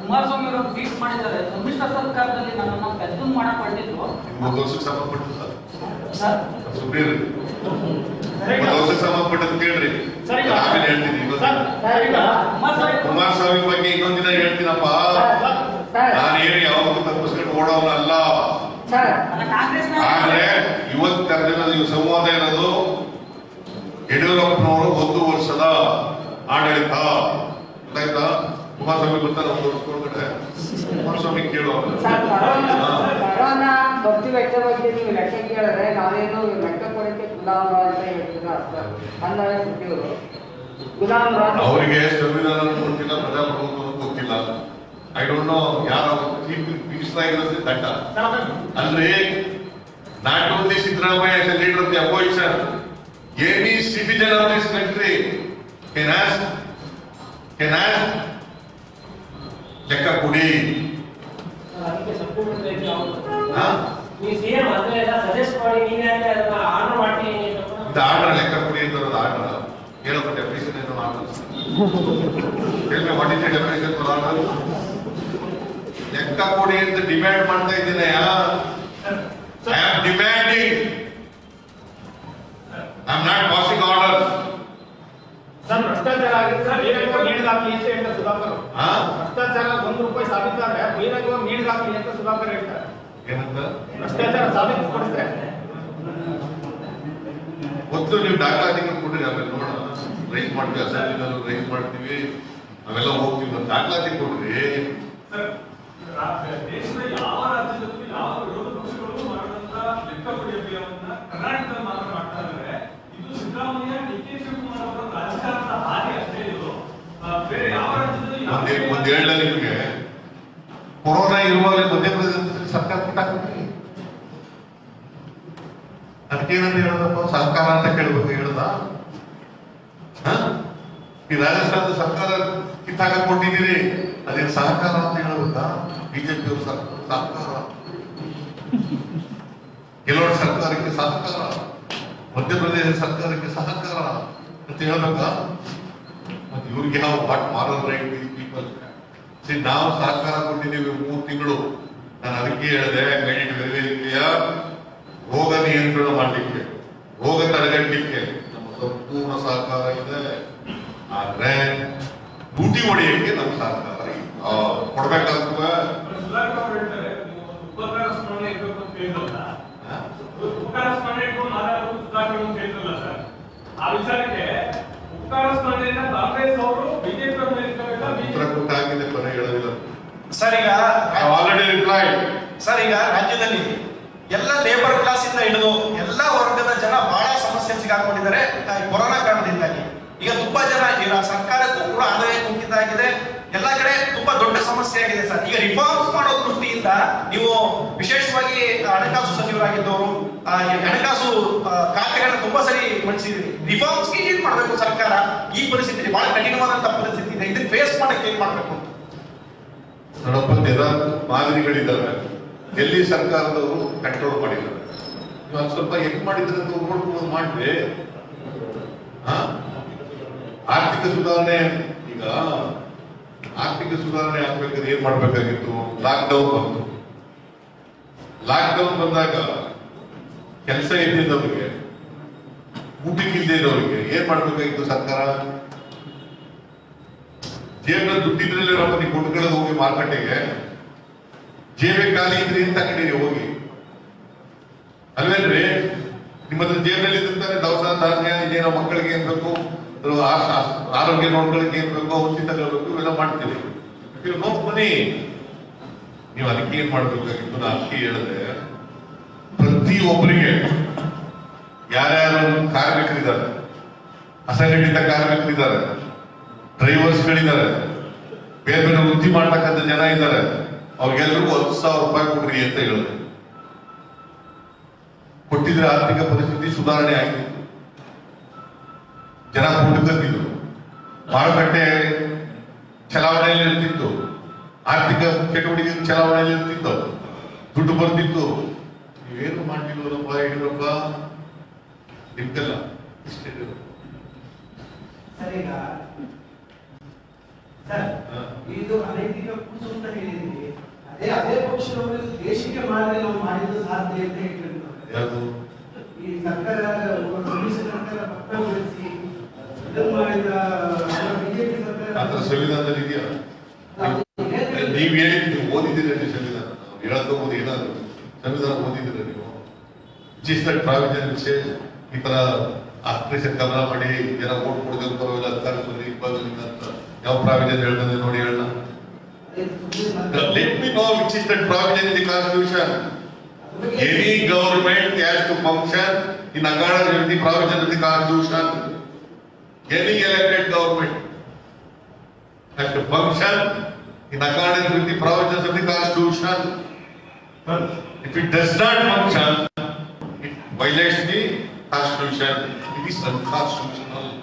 ಕುಮಾರಸ್ವಾಮಿ ಅವರು ಟ್ವೀಟ್ ಮಾಡಿದ್ದಾರೆ, ಸಮ್ಮಿಶ್ರ ಸರ್ಕಾರದಲ್ಲಿ ನನ್ನನ್ನು ಬೆದ್ದು ಮಾಡಕೊಂಡಿದ್ದು 1 ವರ್ಷಕ್ಕೆ ಸಂಬಂಧಪಟ್ಟಿಲ್ಲ ಸರ್. ಸುಪ್ರೀಂ 1 ವರ್ಷಕ್ಕೆ ಸಂಬಂಧಪಟ್ಟದ್ದು ಕೇಳ್ರಿ, ಆಮೇಲೆ ಹೇಳ್ತೀನಿ. ಕುಮಾರಸ್ವಾಮಿ ಬಗ್ಗೆ ಇನ್ನೊಂದಿನ ಹೇಳ್ತೀನಪ್ಪ. ನಾನು ಏನು ಯಾವಾಗ ತಪ್ಪಿಸ್ಕೊಂಡು ಓಡೋನಲ್ಲ. ಆದ್ರೆ ಇವತ್ತು ಕರೆದಿರೋದು ಸಂವಾದ ಇರೋದು ಯಡಿಯೂರಪ್ಪನವರು 1 ವರ್ಷದ ಆಡಳಿತ ಗೊತ್ತಾಯ್ತಾ. ಕುಮಾರಸ್ವಾಮಿ ಬರ್ತಾರೆ 1 ವರ್ಷ ಒಳಗಡೆ. ಕುಮಾರಸ್ವಾಮಿ ಕೇಳುವ ಕೊರೋನಾ ಖರ್ಚು ವೆಚ್ಚ ಬಗ್ಗೆ ನೀವು ಲೆಕ್ಕ ಕೇಳಿದ್ರೆ ನಾವೇನು ಲೆಕ್ಕ ಕೊಡಕ್ಕೆ ಗುಲಾಮ ಅಂತ ಹೇಳ್ತೀರಾ ಅಂದಾಗ ಸುದ್ದಿಯವರು ಗುಲಾಮ ಅವರಿಗೆ ಸಂವಿಧಾನ ಗೊತ್ತಿಲ್ಲ, ಪ್ರಜಾಪ್ರಭುತ್ವ ಗೊತ್ತಿಲ್ಲ. ಐ ಡೋಂಟ್ ನೋ ಯಾರು ಚೀಫ್ ಮಿನಿಸ್ಟರ್ ಆಗಿರೋದೇ ತಟ್ಟ ಅಲ್ರಿ. Not only Siddaramaiah as a leader of the opposition, any citizen of this country can ask ಲೆಕ್ಕ ಕೊಡಿ. ಆರ್ಡರ್ ಲೆಕ್ಕ ಕೊಡಿ ಅಂತ ಆರ್ಡರ್ ಏನೋ ಡೆಫಿನೇಷನ್ ಏನೋ order what is the definition for order? ಲೆಕ್ಕ ಕೊಡಿ ಅಂತ ಡಿಮ್ಯಾಂಡ್ ಮಾಡ್ತಾ ಇದ್ದೀನಿ. I am demanding, I am not passing order. Sir ಭ್ರಷ್ಟಾಚಾರ ಆಗಿದ್ರೆ ಬಹಿರಂಗವಾಗಿ ನೀಡಿದಾಗಲಿ ಅಂತ ಹೇಳ್ತಾರೆ ಸುಧಾಕರ್. ಭ್ರಷ್ಟಾಚಾರ 1 ರೂಪಾಯಿ ಸಾಬೀತಾದ್ರೆ ಬಹಿರಂಗವಾಗಿ ನೀಡಿದಾಗಲಿ ಅಂತ ಸುಧಾಕರ್ ಹೇಳ್ತಾರೆ. ಏನಂತ ಭ್ರಷ್ಟಾಚಾರ ಸಾಬೀತುಪಡಿಸಿದ್ರೆ ಮೊದಲು ನೀವು ದಾಖಲಾತಿಗಳು ಕೊಡ್ರಿ, ಆಮೇಲೆ ನೋಡೋಣ. ರೈಸ್ ಮಾಡ್ತೀವಿ, ಅಸೆಂಬ್ಲಿನಲ್ಲೂ ರೈಸ್ ಮಾಡ್ತೀವಿ, ಅವೆಲ್ಲ ಹೋಗ್ತೀವಿ. ನಮ್ಮ ದಾಖಲಾತಿ ಕೊಡ್ರಿ. ದೇಶದ ಯಾವ ರಾಜ್ಯದಲ್ಲೂ ಯಾವ ವಿರೋಧ ಪಕ್ಷಗಳು ಮಾಡಿದಂತ ಲೆಕ್ಕ ಕೊಡಿ ಅಭಿಯಾನವನ್ನ ಕರ್ನಾಟಕದಲ್ಲಿ ಮಾತ್ರ ಮಾಡ್ತಾ ಇದ್ದಾರೆ. ಇದು ಸಿದ್ದರಾಮಯ್ಯ ಡಿ.ಕೆ. ಶಿವಕುಮಾರ್ ಅವರ ರಾಜಕಾರಣದ ಹಾದಿ ಅಷ್ಟೇ. ಇದು ಬೇರೆ ಯಾವ ರಾಜ್ಯದಲ್ಲಿ ಒಂದ್ ಹೇಳ ನಿಮ್ಗೆ, ಕೊರೋನಾ ಇರುವಾಗಲೇ ಮಧ್ಯಪ್ರದೇಶದಲ್ಲಿ ಸರ್ಕಾರ ಕೊಟ್ಟಾಕ್ಬಿಟ್ರಿ. ಅದಕ್ಕೇನಂತ ಹೇಳೋದಪ್ಪ? ಸರ್ಕಾರ ಅಂತ ಕೇಳಬೇಕು. ಹೇಳದ ಈ ರಾಜಸ್ಥಾನದ ಸರ್ಕಾರ ಕಿತ್ತಾಕ ಕೊಟ್ಟಿದ್ದೀರಿ, ಅದೇನು ಸಹಕಾರ ಅಂತ ಹೇಳಬೇಕಾ? ಬಿಜೆಪಿ ಅವರು ಸಹಕಾರ, ಕೆಲವರ ಸರ್ಕಾರಕ್ಕೆ ಸಹಕಾರ, ಮಧ್ಯಪ್ರದೇಶ ಸರ್ಕಾರಕ್ಕೆ ಸಹಕಾರ ಅಂತ ಹೇಳ್ಬೇಕಾ? ಮತ್ತೆ ಇವ್ರಿಗೆ ಯಾವ ವಾಟ್ ಮಾರಲ್ ರೈಟ್ ಪೀಪಲ್? ನಾವು ಸಹಕಾರ ಕೊಟ್ಟಿದ್ದೀವಿ 3 ತಿಂಗಳು. ನಾನು ಅದಕ್ಕೆ ಹೇಳಿದೆ, ಗೈಡೆಡ್ ವೆರಿ ಕ್ಲಿಯರ್, ರೋಗ ನಿಯಂತ್ರಣ ಮಾಡಲಿಕ್ಕೆ, ರೋಗ ತಡೆಗಟ್ಟಲಿಕ್ಕೆ ನಮ್ಮ ಸಂಪೂರ್ಣ ಸಹಕಾರ ಇದೆ. ಆದ್ರೆ ಡ್ಯೂಟಿ ಹೊಡೆಯಕ್ಕೆ ನಮ್ಮ ಸಹಕಾರ ಕೊಡ್ಬೇಕಾಗ್ತದೆ. ಸುಧಾಕರ್ ಅವರು ಹೇಳ್ತಾರೆ, ಉಪಕಾರ ಸ್ಮರಣೆ ಇರಬೇಕು ಅಂತ ಹೇಳಿದ್ರಲ್ಲ, ಉಪಕಾರ ಸ್ಮರಣೆ ಇಟ್ಕೊಂಡು ಮಾತಾಡೋದು ಸುಧಾಕರ್ ಅಂತ ಹೇಳಿದ್ರಲ್ಲ ಸರ್. ಆ ವಿಚಾರಕ್ಕೆ ಉಪಕಾರ ಸ್ಮರಣೆಯಿಂದ ಕಾಂಗ್ರೆಸ್ ಅವರು ಬಿಜೆಪಿ ಅವರು ಉತ್ತರ ಕೊಟ್ಟಾಗಿದೆ, ಕೊನೆ ಹೇಳೋದಿಲ್ಲ. ಸರ್ ಈಗ ಆಲ್ರೆಡಿ ರಿಪ್ಲೈ. ಸರ್ ಈಗ ರಾಜ್ಯದಲ್ಲಿ ಎಲ್ಲ ಲೇಬರ್ ಕ್ಲಾಸ್ ಇಂದ ಹಿಡಿದು ಎಲ್ಲ ವರ್ಗದ ಜನ ಬಹಳ ಸಮಸ್ಯೆ ಸಿಗಾಕೊಂಡಿದ್ದಾರೆ ಕೊರೋನಾ ಕಾರಣದಿಂದಾಗಿ. ಈಗ ತುಂಬಾ ಜನ ಈಗ ಸರ್ಕಾರಕ್ಕೂ ಕೂಡ ಆದಾಯ ಕುಂಠಿತ ಆಗಿದೆ, ಎಲ್ಲ ಕಡೆ ತುಂಬಾ ದೊಡ್ಡ ಸಮಸ್ಯೆ ಆಗಿದೆ ಸರ್. ಈಗ ರಿಫಾರ್ಮ್ಸ್ ಮಾಡೋ ದೃಷ್ಟಿಯಿಂದ ನೀವು ವಿಶೇಷವಾಗಿ ಹಣಕಾಸು ಸಚಿವರಾಗಿದ್ದವರು ಹಣಕಾಸು ಖಾತೆಗಳನ್ನ ತುಂಬಾ ಸರಿ ಮಂಡಿಸಿದ್ರಿ. ರಿಫಾರ್ಮ್ಸ್ಗೆ ಏನ್ ಮಾಡ್ಬೇಕು ಸರ್ಕಾರ? ಈ ಪರಿಸ್ಥಿತಿ ಬಹಳ ಕಠಿಣವಾದಂತಹ ಪರಿಸ್ಥಿತಿ ಇದೆ, ಇದನ್ನ ಫೇಸ್ ಮಾಡಕ್ಕೆ ಏನ್ ಮಾಡ್ಬೇಕು ಅಂತ ನೋಡಪ್ಪ. ಜನ ಮಾದರಿಗಳಿದ್ದಾವೆ, ಎಲ್ಲಿ ಸರ್ಕಾರದವರು ಕಂಟ್ರೋಲ್ ಮಾಡಿದ್ದಾರೆ. ಇವಾಗ ಸ್ವಲ್ಪ ಹೆಂಗ್ ಮಾಡಿದ್ರೆ ಅಂತ ನೋಡ್ಕೊಂಡು ಮಾಡ್ರಿ. ಆರ್ಥಿಕ ಸುಧಾರಣೆ, ಈಗ ಆರ್ಥಿಕ ಸುಧಾರಣೆ ಆಗ್ಬೇಕಾದ್ರೆ ಏನ್ ಮಾಡ್ಬೇಕಾಗಿತ್ತು? ಲಾಕ್ಡೌನ್ ಬಂತು. ಲಾಕ್ಡೌನ್ ಬಂದಾಗ ಕೆಲಸ ಇದ್ದಿದ್ದವರಿಗೆ, ಊಟಕ್ಕೆ ಇಲ್ಲದೆ ಇರೋರಿಗೆ ಏನ್ ಮಾಡ್ಬೇಕಾಗಿತ್ತು ಸರ್ಕಾರ? ಜೇಬಲ್ಲಿ ದುಡ್ಡಿದ್ರಲ್ಲೇ ನೀವು ಕೊಂಡ್ಕೊಳ್ಳೋದು ಹೋಗಿ ಮಾರುಕಟ್ಟೆಗೆ, ಜೇಬೆ ಖಾಲಿ ಇದ್ರಿ ಅಂತ ಕಡೆ ಹೋಗಿ ಅಲ್ವೇನ್ರಿ? ನಿಮ್ಮ ಹತ್ರ ಜೇಬಲ್ಲಿ ಇದ್ದಂತಾನೆ ದವಸ ಧಾನ್ಯ ಏನೋ ಮಕ್ಕಳಿಗೆ ಏನ್ ಬೇಕು, ಆರೋಗ್ಯ ನೋಡ್ಕೊಳ್ಳಿಕ್ಕೆ ಏನ್ ಬೇಕು, ಔಷಧಿ ತಗೊಳ್ಬೇಕು, ಇವೆಲ್ಲ ಮಾಡ್ತೀವಿ. No money. ನೀವು ಅದಕ್ಕೆ ಏನ್ ಮಾಡ್ಬೇಕಾಗಿತ್ತು? ನಾನು ಅದಕ್ಕೆ ಹೇಳಿದೆ, ಪ್ರತಿಯೊಬ್ಬರಿಗೆ ಯಾರ್ಯಾರು ಕಾರ್ಮಿಕರಿದ್ದಾರೆ, ಅಸಂಘಟಿತ ಕಾರ್ಮಿಕರಿದ್ದಾರೆ, ಡ್ರೈವರ್ಸ್ಗಳಿದ್ದಾರೆ, ಬೇರೆ ಬೇರೆ ವೃತ್ತಿ ಮಾಡ್ತಕ್ಕಂಥ ಜನ ಇದ್ದಾರೆ, ಅವ್ರಿಗೆಲ್ಲರಿಗೂ 10,000 ರೂಪಾಯಿ ಕೊಡ್ರಿ ಅಂತ ಹೇಳಿದೆ. ಕೊಟ್ಟಿದ್ರೆ ಆರ್ಥಿಕ ಪರಿಸ್ಥಿತಿ ಸುಧಾರಣೆ ಆಗಿದೆ. ಜನ ಕೊಂಡುತ್ತಿದ್ರು, ಮಾರುಕಟ್ಟೆ ಚಲಾವಣೆಯಲ್ಲಿ ಇರ್ತಿತ್ತು, ಆರ್ಥಿಕ ಚಟುವಟಿಕೆ ಚಲಾವಣೆಯಲ್ಲಿ ಇರ್ತಿತ್ತು, ದುಡ್ಡು ಬರ್ತಿತ್ತು. ನೀವೇನು ಮಾಡ್ತಿಲ್ವಪ್ಪ ಯಡಿಯೂರಪ್ಪ? ನಿಮ್ಗೆಲ್ಲ ಇಷ್ಟೇ. ಇದು ಅನೈತಿಕ ಕೂಸು ಅಂತ ಹೇಳಿದ್ರಿ. ಅದೇ ಪಕ್ಷದವರು ದೇಶಕ್ಕೆ ಮಾಡಿದ್ರೆ ನಾವು ಮಾಡಿದ್ದು ಸಾಧ್ಯ ಅಂತ ಹೇಳ್ತಿರ್ತಾರೆ. ಯಾವುದು ಈ ಸರ್ಕಾರ ಸಮ್ಮಿಶ್ರ ಸರ್ಕಾರ ಪಕ್ಷಗೊಳಿಸಿ ಇದನ್ನು ಮಾಡಿದ ಬಿಜೆಪಿ ಸರ್ಕಾರ ಆತರ ಸಂವಿಧಾನದಲ್ಲಿ ಇದೆಯಾ? ನೀವು ಹೇಳಿ ನೀವು ಓದಿದ್ದೀರ ನೀವು ಸಂವಿಧಾನ? ನಾವು ಹೇಳೋದು ಓದಿ ಏನಾದ್ರು ಸಂವಿಧಾನ ಓದಿದ್ದೀರ ನೀವು? ರಿಜಿಸ್ಟರ್ಡ್ ಪ್ರಾವಿಷನ್ ಈ ತರ ಆಪರೇಷನ್ ಕಮಲ ಮಾಡಿ ಜನ ಓಟ್ ಕೊಡೋದು ಬರೋಲ್ಲ ಅಂತ ಯಾವ ಪ್ರಾವಿಷನ್ ಹೇಳ್ತದೆ ನೋಡಿ ಹೇಳ. Let me know which is the provision in the constitution. Any government has to function in accordance with the provision of the constitution. Any elected government has to function in accordance with the provisions of the constitution. If it does not function, it violates the constitution. It is unconstitutional.